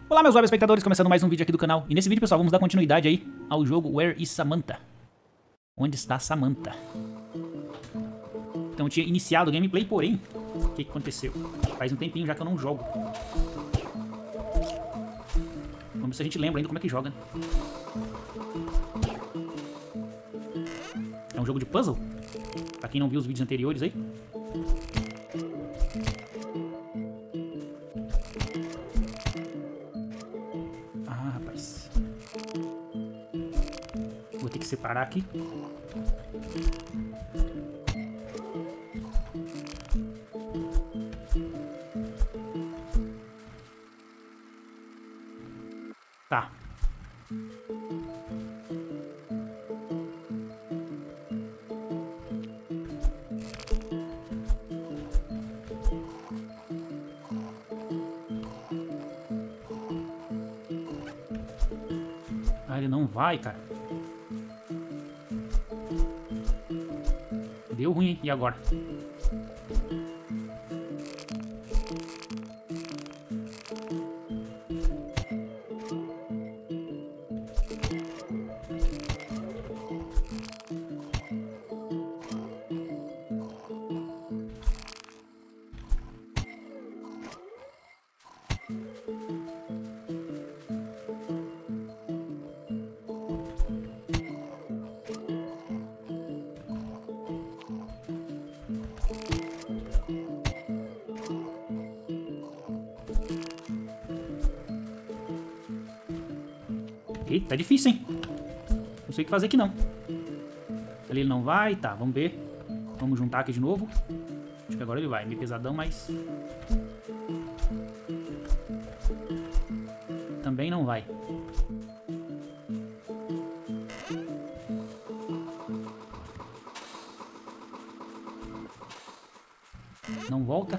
Olá meus web espectadores, começando mais um vídeo aqui do canal. E nesse vídeo, pessoal, vamos dar continuidade aí ao jogo Where is Samantha? Onde está Samantha? Então eu tinha iniciado o gameplay, porém, o que aconteceu? Faz um tempinho já que eu não jogo. Vamos ver se a gente lembra ainda como é que joga, né? É um jogo de puzzle? Pra quem não viu os vídeos anteriores aí. Ah, rapaz. Vou ter que separar aqui. Tá. Ah, ele não vai, cara. Deu ruim, hein? E agora? Eita, tá difícil, hein? Não sei o que fazer aqui, não. Ali ele não vai. Tá, vamos ver. Vamos juntar aqui de novo. Acho que agora ele vai. Meio pesadão, mas... também não vai. Não volta.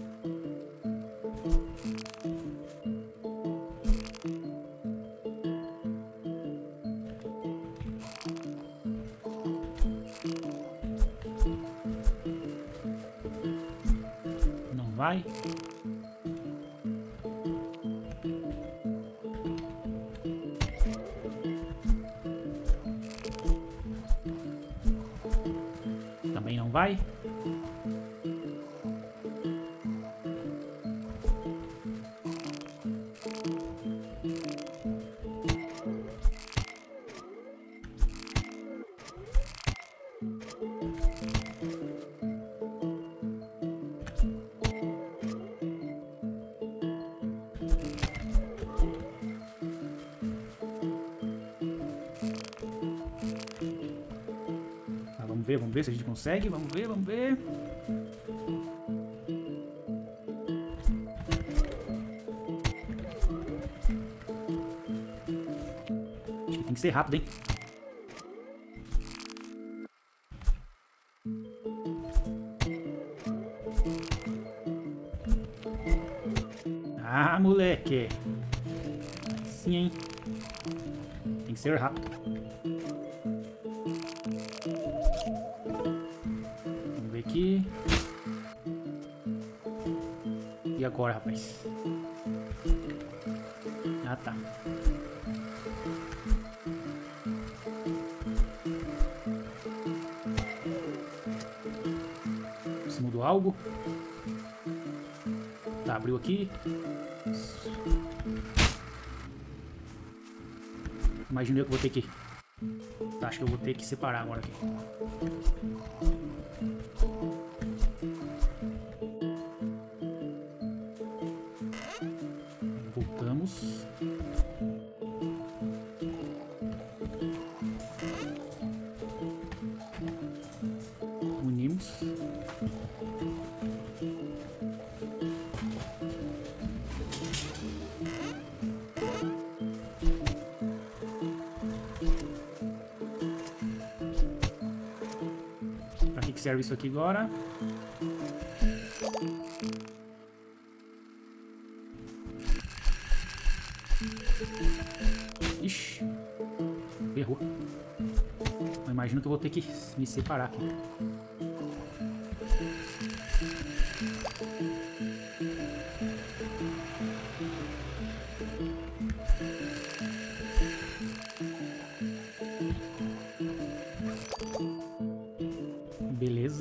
Não vai. Também não vai. Vamos ver se a gente consegue. Vamos ver, vamos ver. Acho que tem que ser rápido, hein? Ah, moleque. Sim, hein? Tem que ser rápido. Vamos ver aqui. E agora, rapaz? Ah, tá. Se mudou algo? Tá, abriu aqui. Imaginei que eu vou ter que... tá, acho que eu vou ter que separar agora aqui. Voltamos. Unimos. Pra que serve isso aqui agora? Ixi, ferrou. Eu imagino que eu vou ter que me separar aqui.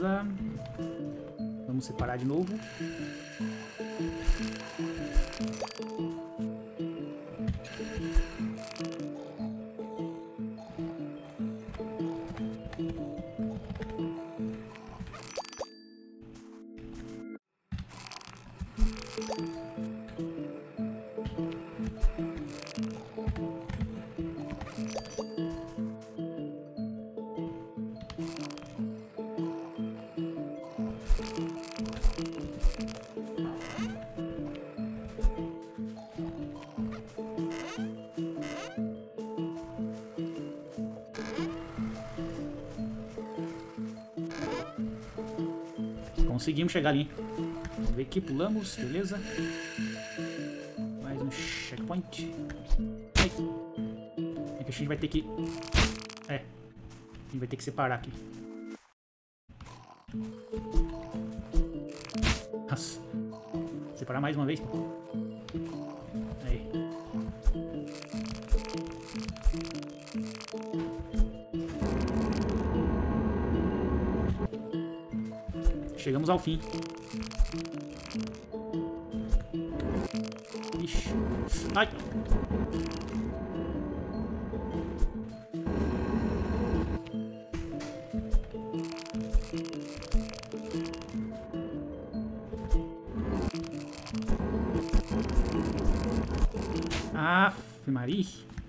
Beleza. Vamos separar de novo. Conseguimos chegar ali. Vamos ver aqui, pulamos, beleza. Mais um checkpoint. Ai. É que a gente vai ter que... a gente vai ter que separar aqui. Nossa. Separar mais uma vez. Aí. Chegamos ao fim. Ixi. Ai! Aff, Maria.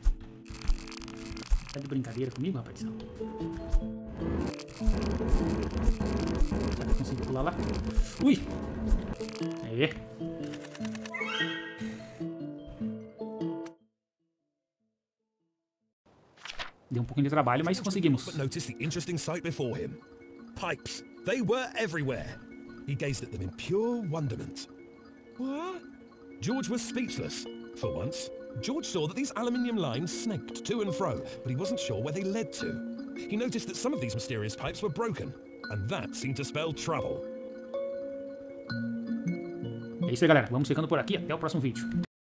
Tá de brincadeira comigo, rapaz? Será que eu consigo pular lá? Ui! Aê! Deu um pouquinho de trabalho, mas conseguimos. But noticed the interesting sight before him. Pipes. They were everywhere. He gazed at them in pure wonderment. What? George was speechless. For once, George saw that these aluminium lines snaked to and fro, but he wasn't sure where they led to. He noticed that some of these mysterious pipes were broken, and that seemed to spell trouble. É isso aí, galera. Vamos ficando por aqui. Até o próximo vídeo.